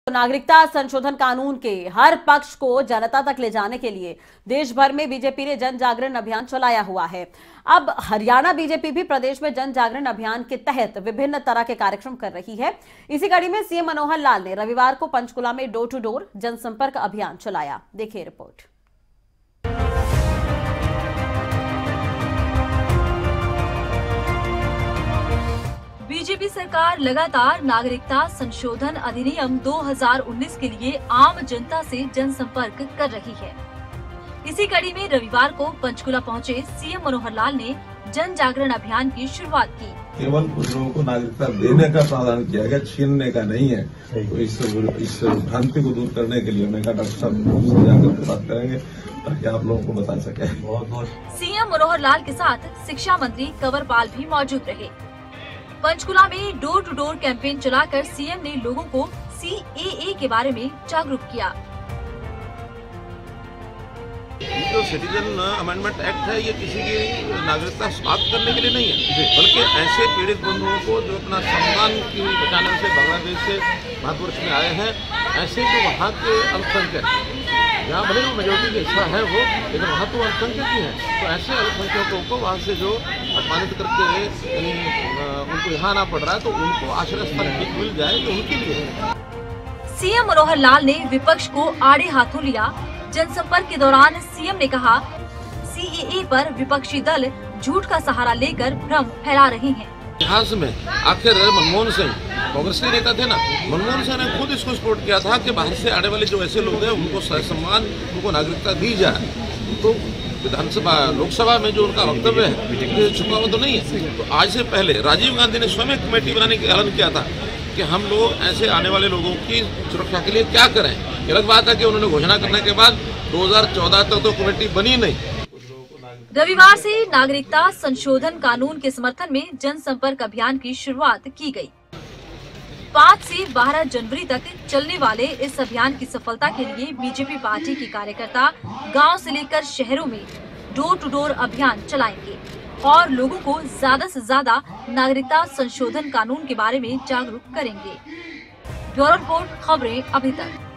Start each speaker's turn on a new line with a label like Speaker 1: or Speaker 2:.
Speaker 1: नागरिकता संशोधन कानून के हर पक्ष को जनता तक ले जाने के लिए देश भर में बीजेपी ने जन जागरण अभियान चलाया हुआ है। अब हरियाणा बीजेपी भी प्रदेश में जन जागरण अभियान के तहत विभिन्न तरह के कार्यक्रम कर रही है। इसी कड़ी में सीएम मनोहर लाल ने रविवार को पंचकुला में डोर टू डोर जनसंपर्क अभियान चलाया। देखिए रिपोर्ट।
Speaker 2: बीजेपी सरकार लगातार नागरिकता संशोधन अधिनियम 2019 के लिए आम जनता से जनसंपर्क कर रही है। इसी कड़ी में रविवार को पंचकुला पहुंचे सीएम मनोहर लाल ने जन जागरण अभियान की शुरुआत की।
Speaker 3: केवल कुछ लोगों को नागरिकता देने का प्रावधान किया गया, छीनने का नहीं है। तो इस भ्रांति को दूर करने के लिए मैं डॉक्टर साहब जाकर बात करेंगे ताकि आप लोगों को बता सके।
Speaker 2: सीएम मनोहर लाल के साथ शिक्षा मंत्री कंवरपाल भी मौजूद रहे। पंचकुला में डोर टू डोर कैंपेन चलाकर सीएम ने लोगों को सीएए के बारे में जागरूक किया।
Speaker 4: जो सिटीजन अमेंडमेंट एक्ट है ये किसी की नागरिकता समाप्त करने के लिए नहीं है, बल्कि ऐसे पीड़ित बंधुओं को जो अपना सम्मान की बचाने से बांग्लादेश से भारतवर्ष में आए हैं, ऐसे जो वहाँ के अल्पसंख्यक, यहाँ भले वो मेजोरिटी की हिस्सा है वो, लेकिन वहाँ तो अल्पसंख्यक ही है, तो ऐसे अल्पसंख्यकों को वहाँ से जो अपमानित करके उनको यहाँ आना पड़ रहा है, तो उनको आश्रय स्थल ठीक मिल जाए, ये उनके लिए है।
Speaker 2: सीएम मनोहर लाल ने विपक्ष को आड़े हाथों लिया। जनसंपर्क के दौरान सीएम ने कहा, सीएए पर विपक्षी दल झूठ का सहारा लेकर भ्रम फैला रहे हैं।
Speaker 4: इतिहास में आखिर मनमोहन सिंह कांग्रेस के नेता थे ना, मनमोहन सिंह ने खुद इसको सपोर्ट किया था कि बाहर से आने वाले जो ऐसे लोग हैं उनको सम्मान, उनको नागरिकता दी जाए। तो विधानसभा लोकसभा में जो उनका वक्तव्य है छुपा हुआ तो नहीं है। तो आज से पहले राजीव गांधी ने स्वयं एक कमेटी बनाने का ऐलान किया था कि हम लोग ऐसे आने वाले लोगों की सुरक्षा के लिए क्या करें। ये अलग बात है कि उन्होंने घोषणा करने के बाद 2014 तक तो कमेटी बनी नहीं।
Speaker 2: रविवार से नागरिकता संशोधन कानून के समर्थन में जनसंपर्क अभियान की शुरुआत की गई। 5 से 12 जनवरी तक चलने वाले इस अभियान की सफलता के लिए बीजेपी पार्टी के कार्यकर्ता गांव से लेकर शहरों में डोर टू डोर अभियान चलाएंगे और लोगों को ज्यादा से ज्यादा नागरिकता संशोधन कानून के बारे में जागरूक करेंगे। ब्यूरो रिपोर्ट, खबरें अभी तक।